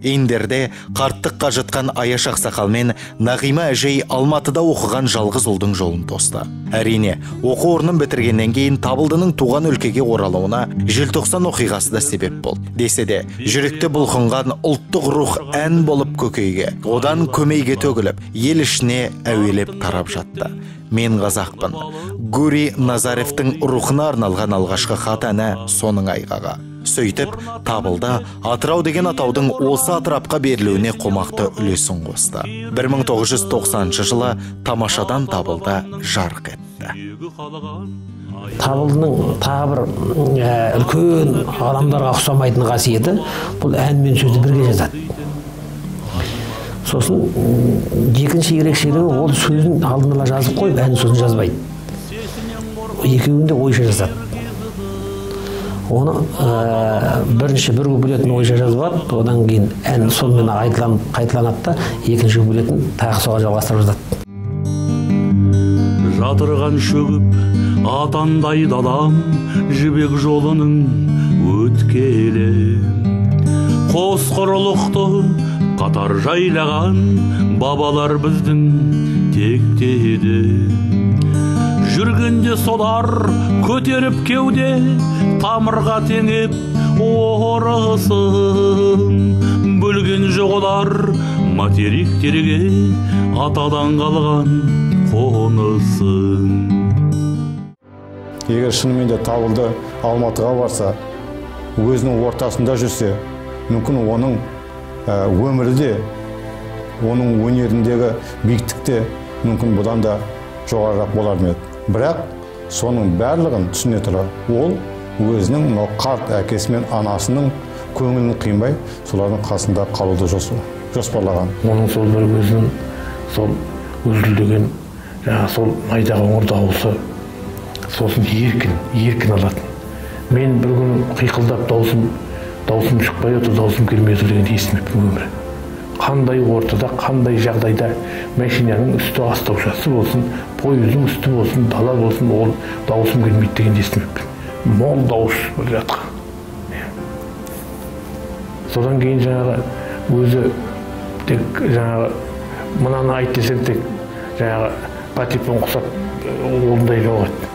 Ендерде қарттыққа жатқан Аяш ақсақалмен Нағима әжей Алматыда оқыған жалғыз ұлдың жолын тосты. Әрине, оқу орнын бітіргеннен кейін Табылдының туған өлкеге оралуына желтоқсан оқиғасы да себеп болды. Десе де, жүректе бұлқынған ұлттық рух ән болып көкейге, одан көмейге төгіліп, ел ішіне әуелеп тарап жатты. Мен қазақпын. Гури Назаревтің рухына арналған алғашқы хат әні соның айғағы. Сөйтіп, Табылда Атырау деген атаудың осы атырапқа берілуіне қомақты үлесін қосты. 1990 жылы Тамашадан Табылда жарық етті. Табылдының тағы бір үлкен адамдарға ұқсамайтын қасиеті, бұл ән мен сөзді бірге жазады. Сосын екінші ерекшелігі, ол сөзін алдын ала жазып қойып, ән сөзін жазбайды. Екеуінде ойша жазады. Оны бірінші бір куплетін ойша жазып алады, одан кейін ән сонымен қайталанады да, екінші куплетін тағы соға жалғастырып жатады. Жатырған шөгіп атандай далам, жібек жолының өткелі. Қос құрлықты қатар жайлаған бабалар біздің тектеді. Жүргенде солар көтеріп кеуде, тамырға теңеп орысын. Бөлген жоғылар материктерге, атадан қалған қонысын. Егер шынымен де Табылды Алматыға барса, өзінің ортасында жүрсе, мүмкін оның өмірде, оның өнеріндегі биіктікте мүмкін бұдан да жоғарырақ болар ма еді. Бірақ соның барлығын түсіне тұра, ол өзінің қарт әкесі мен анасының көңілін қимай, солардың қасында қалуды жоспарлаған. Оның сол бір өзінің сол үзілдеген, сол майда қоңыр дауысы, сосын еркін алатын. Мен бір күн қиқылдап даусым шықпай отыр, даусым келмей отыр дегенді естімеппін өмірі. Қандай ортада, қандай жағдайда машинаның үсті астаушасы болсын, пойыздың үсті болсын, дала болсын, ол даусым келмейді дегенді естімеппін. Мол дауыс бір жатқан. Содан кейін жаңағы өзі тек жаңағы мынаны айт десең тек жаңағы патиппен құсап орындай жоғады.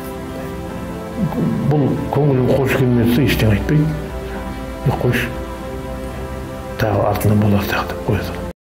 Бұл көңілім қош келмесе ештеңе айтпайды. Қош. Тағы артынан болар тағы деп қоя салады.